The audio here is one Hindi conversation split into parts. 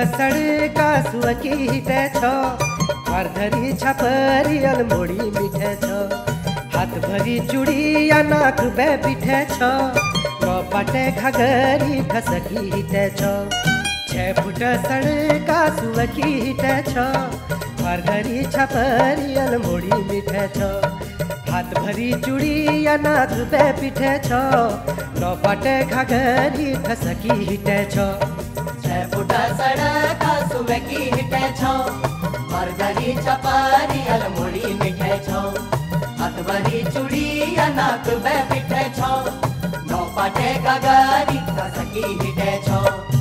सड़का सुअकी हिटे छो अर्धरी छपरी अलमोड़ी मिठे छो हाथ भरी चूड़ी या नाक बे पिठे छो नो पटे घगरी खसकी हिटे छो 6 फुट सड़का सुअकी हिटे छो अर्धरी छपरी अलमोड़ी मिठे छो हाथ भरी चूड़ी या नाक बे पिठे छो नो पटे घगरी खसकी हिटे छो 6 फुट सड़का सुअकी हिटे छो अर्धरी छपरी अलमोड़ी मिठे छो हाथ भरी चूड़ी या नाक बे पिठे छो नो पटे घगरी खसकी हिटे छो।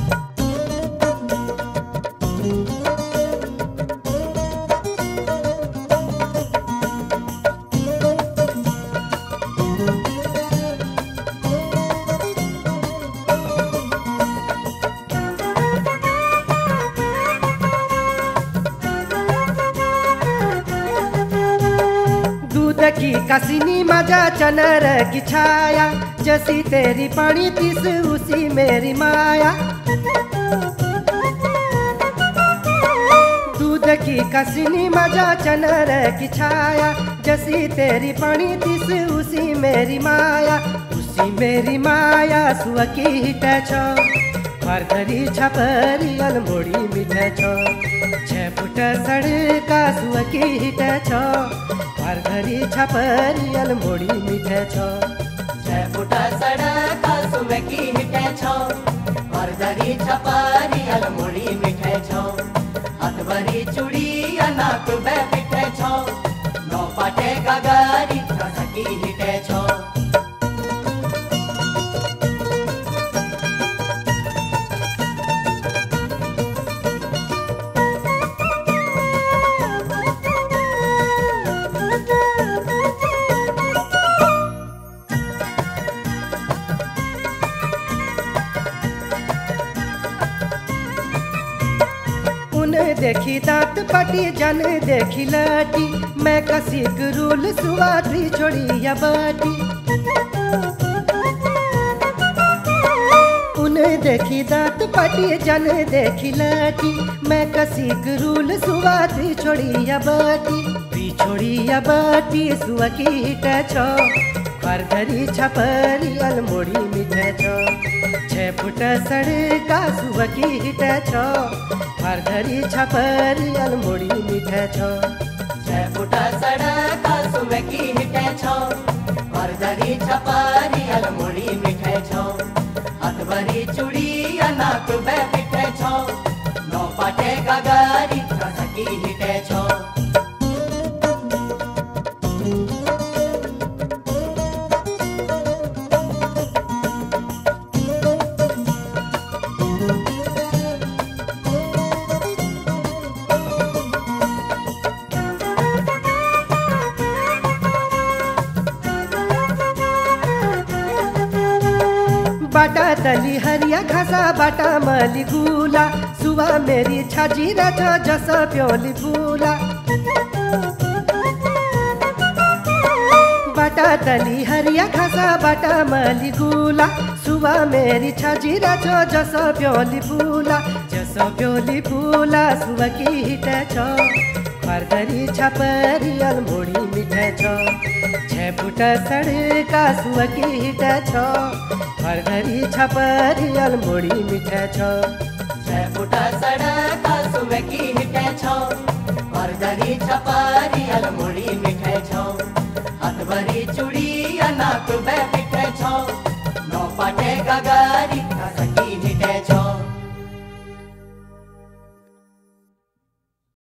की कसिनी मजा चनर की छाया जैसी तेरी पानी तीस उसी मेरी माया दूध की कसिनी मजा चनर की छाया जैसी तेरी पानी तीस उसी मेरी माया सुअकी हिटे छो अर्धरी छपरी अलमोड़ी मिठे छो 6 फुट सड़का सुअकी हिटे छो अर्धरी छपरी अलमोड़ी मिठे छो 6 फुट सड़का सुअकी हिटे छो अर्धरी छपरी अलमोड़ी मिठे छो हाथ भरी चूड़ी या नाक बे पिठे छो नो पटे घगरी खसकी हिटे छो। देखी दांत पटी जन देखी लाटी मैं कसी गुरूल सुवाटी छोड़ी या बाटी उन्हें देखी दांत पटी जन देखी लाटी मैं कसी गुरूल सुवाटी छोड़ी या बाटी सुअकी हिटे छो अर्धरी छपरी अलमोड़ी मिठे छो 6 फुट सड़का सुअकी हिटे छो अर्धरी छपरी अलमोड़ी मिठे छो 6 फुट सड़का सुअकी हिटे छो अर्धरी छपरी अलमोड़ी मिठे छो हाथ भरी चूड़ी या नाक बे पिठे छो नो पटे घगरी खसकी हिटे छो। बाटा दली हरिया घासा बाटा मली गुला सुवा मेरी छाजी रचो जसा प्योली फूला बाटा दली हरिया घासा बाटा मली गुला सुवा मेरी छाजी रचो जसा प्योली फूला सुअकी हिटे छो अर्धरी छपरी अलमोड़ी मिठे छो 6 फुट सड़का सुअकी हिटे छो अर्धरी छपरी अलमोड़ी मिठे छो 6 फुट सड़का सुअकी हिटे छो अर्धरी छपरी अलमोड़ी मिठे छो हाथ भरी चूड़ी या नाक बे पिठे छो नो पटे घगरी